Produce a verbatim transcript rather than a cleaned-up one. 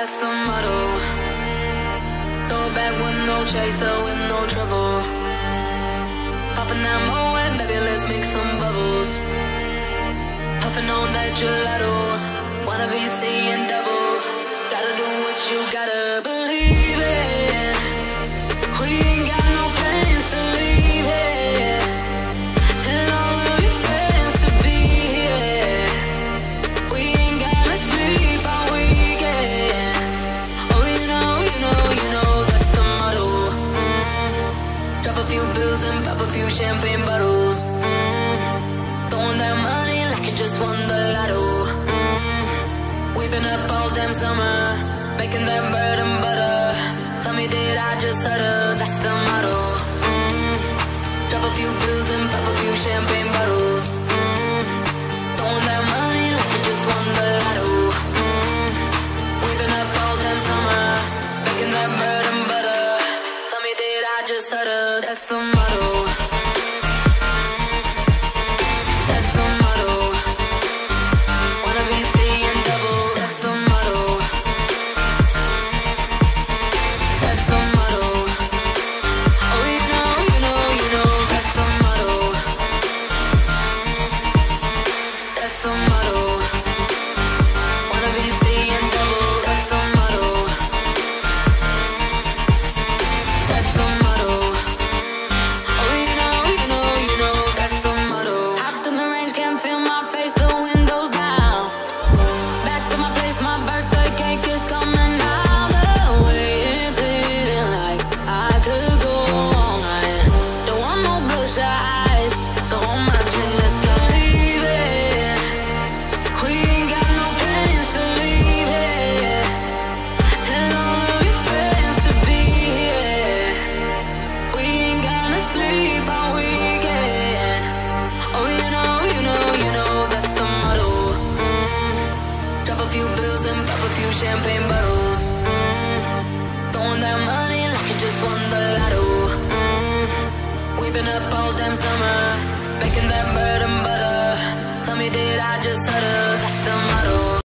that's the motto. Throw it back with no chaser, with no trouble. Popping that Moet, baby, let's make some bubbles. Puffing on that gelato, wanna be seeing double. Gotta do what you gotta believe in. We ain't got no plans to leave it. Tell all of your friends to be here. We ain't gotta sleep all weekend. Oh, you know, you know, you know that's the motto. Mm. Drop a few bills and pop a few champagne bottles. Mm. Throwing that money like you just won the lotto. Mm. We've been up all damn summer, making that bread and butter. Tell me, did I just stutter? That's the motto. Mm. Drop a few bills and pop a few champagne bottles. Mm. Throwing that money like you just won the lotto. Mm. We've been up all damn summer, making that bread and butter. Tell me, did I just stutter? That's the motto. That's the motto. Wanna be seeing double. That's the motto. That's the motto. Oh, you know, you know, you know, that's the motto. That's the motto. Wanna be seeing double. That's the motto. That's the motto. Oh, you know, you know, you know, that's the motto. Hopped in the range, can't feel my face, the windows down. Back to my place, my birthday cake is coming out. The way it's hitting like I could go all night. Don't want no bloodshot eyes, so hold my drink, let's believe it. We ain't got no plans to leave it. Tell all of your friends to be here. We ain't gonna sleep all weekend. Oh, you know, you know, you know, that's the motto. Mm. Drop a few bills and pop a few champagne bottles. Mm. Throwing that money like you just won the lotto. Mm. We've been up all damn summer, making that bread and butter. Tell me, did I just stutter? That's the motto.